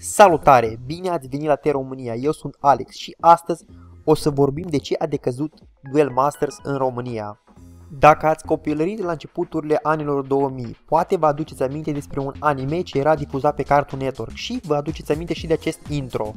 Salutare! Bine ați venit la România, eu sunt Alex și astăzi o să vorbim de ce a decăzut Duel Masters în România. Dacă ați copilărit la începuturile anilor 2000, poate vă aduceți aminte despre un anime ce era difuzat pe Cartoon Network și vă aduceți aminte și de acest intro.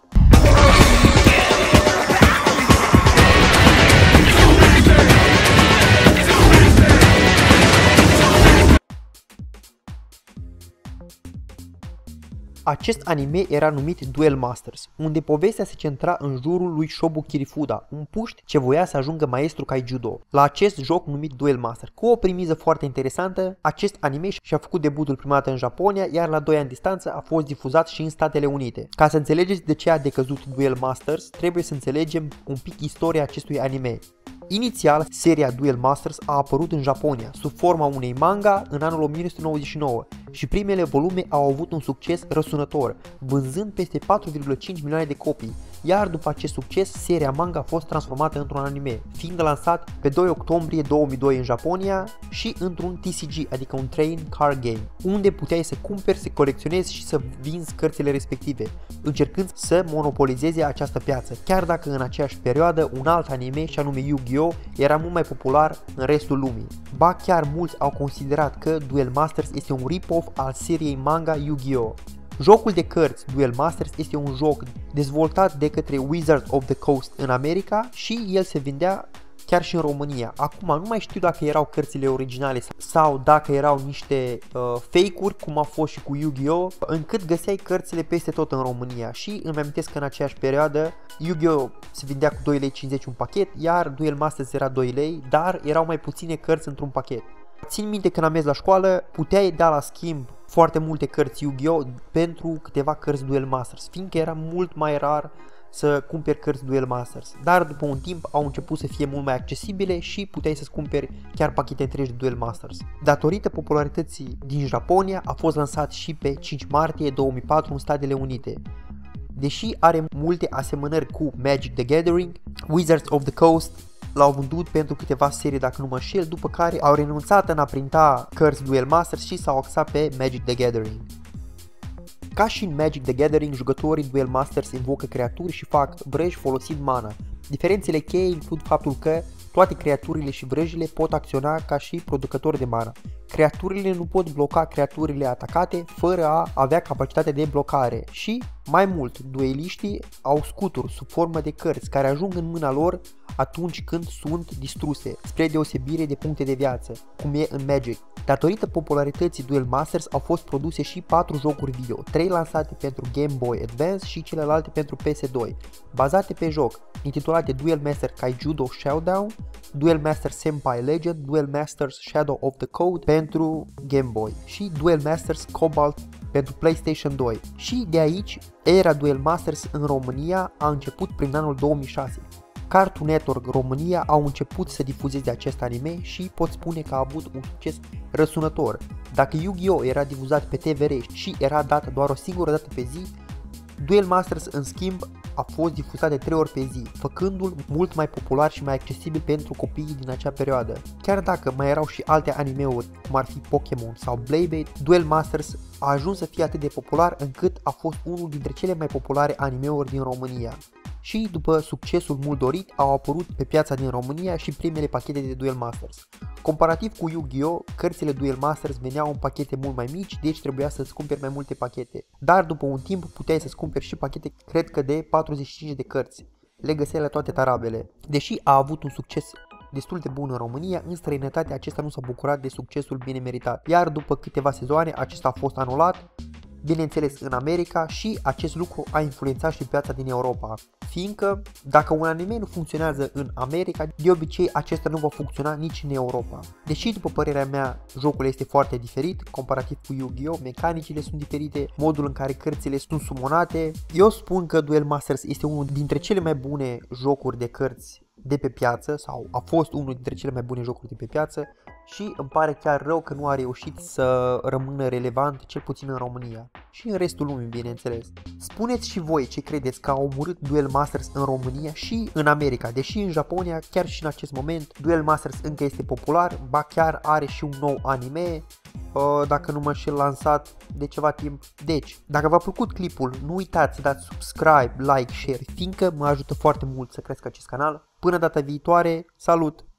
Acest anime era numit Duel Masters, unde povestea se centra în jurul lui Shobu Kirifuda, un puști ce voia să ajungă maestru Kai Judo. La acest joc numit Duel Masters, cu o primiză foarte interesantă, acest anime și-a făcut debutul prima dată în Japonia, iar la 2 ani distanță a fost difuzat și în Statele Unite. Ca să înțelegeți de ce a decăzut Duel Masters, trebuie să înțelegem un pic istoria acestui anime. Inițial, seria Duel Masters a apărut în Japonia, sub forma unei manga în anul 1999 și primele volume au avut un succes răsunător, vânzând peste 4,5 milioane de copii, iar după acest succes, seria manga a fost transformată într-un anime, fiind lansat pe 2 octombrie 2002 în Japonia și într-un TCG, adică un Train Card Game, unde puteai să cumperi, să colecționezi și să vinzi cărțile respective, încercând să monopolizeze această piață, chiar dacă în aceeași perioadă un alt anime, și anume Yu-Gi-Oh! Era mult mai popular în restul lumii. Ba chiar mulți au considerat că Duel Masters este un rip-off al seriei manga Yu-Gi-Oh! Jocul de cărți Duel Masters este un joc dezvoltat de către Wizards of the Coast în America și el se vindea chiar și în România. Acum nu mai știu dacă erau cărțile originale sau dacă erau niște fake-uri, cum a fost și cu Yu-Gi-Oh! Încât găseai cărțile peste tot în România și îmi amintesc că în aceeași perioadă Yu-Gi-Oh! Se vindea cu 2,50 lei un pachet, iar Duel Masters era 2 lei, dar erau mai puține cărți într-un pachet. Țin minte când am mers la școală, puteai da la schimb foarte multe cărți Yu-Gi-Oh! Pentru câteva cărți Duel Masters, fiindcă era mult mai rar să cumperi cărți Duel Masters, dar după un timp au început să fie mult mai accesibile și puteai să-ți cumperi chiar pachete întregi de Duel Masters. Datorită popularității din Japonia, a fost lansat și pe 5 martie 2004 în Statele Unite. Deși are multe asemănări cu Magic the Gathering, Wizards of the Coast l-au vândut pentru câteva serii, dacă nu mă înșel, după care au renunțat în a printa cărți Duel Masters și s-au axat pe Magic the Gathering. Ca și în Magic the Gathering, jucătorii Duel Masters invocă creaturi și fac vrăji folosind mana. Diferențele cheie includ faptul că toate creaturile și vrăjile pot acționa ca și producători de mana. Creaturile nu pot bloca creaturile atacate fără a avea capacitatea de blocare și, mai mult, dueliștii au scuturi sub formă de cărți care ajung în mâna lor atunci când sunt distruse, spre deosebire de puncte de viață, cum e în Magic. Datorită popularității Duel Masters au fost produse și 4 jocuri video, 3 lansate pentru Game Boy Advance și celelalte pentru PS2, bazate pe joc, intitulate Duel Master Kai Judo Showdown, Duel Master Senpai Legend, Duel Masters Shadow of the Code pentru Game Boy și Duel Masters Cobalt pentru PlayStation 2. Și de aici, era Duel Masters în România a început prin anul 2006. Cartoon Network România au început să difuzeze acest anime și pot spune că a avut un succes răsunător. Dacă Yu-Gi-Oh! Era difuzat pe TVR și era dat doar o singură dată pe zi, Duel Masters în schimb a fost difuzat de 3 ori pe zi, făcându-l mult mai popular și mai accesibil pentru copiii din acea perioadă. Chiar dacă mai erau și alte anime-uri, cum ar fi Pokémon sau Beyblade, Duel Masters a ajuns să fie atât de popular încât a fost unul dintre cele mai populare anime-uri din România. Și după succesul mult dorit, au apărut pe piața din România și primele pachete de Duel Masters. Comparativ cu Yu-Gi-Oh!, cărțile Duel Masters veneau în pachete mult mai mici, deci trebuia să-ți cumperi mai multe pachete. Dar după un timp puteai să-ți cumperi și pachete, cred că de 45 de cărți. Le găseai la toate tarabele. Deși a avut un succes destul de bun în România, în străinătate acesta nu s-a bucurat de succesul bine meritat. Iar după câteva sezoane, acesta a fost anulat, bineînțeles în America, și acest lucru a influențat și piața din Europa, fiindcă dacă un anime nu funcționează în America, de obicei acesta nu va funcționa nici în Europa. Deși după părerea mea jocul este foarte diferit, comparativ cu Yu-Gi-Oh!, mecanicile sunt diferite, modul în care cărțile sunt sumonate, eu spun că Duel Masters este unul dintre cele mai bune jocuri de cărți de pe piață, sau a fost unul dintre cele mai bune jocuri de pe piață, și îmi pare chiar rău că nu a reușit să rămână relevant, cel puțin în România și în restul lumii, bineînțeles. Spuneți și voi ce credeți că a omorât Duel Masters în România și în America, deși în Japonia, chiar și în acest moment, Duel Masters încă este popular, ba chiar are și un nou anime. dacă nu mă înșel, lansat de ceva timp. Deci, dacă v-a plăcut clipul, nu uitați să dați subscribe, like, share, fiindcă mă ajută foarte mult să cresc acest canal. Până data viitoare, salut!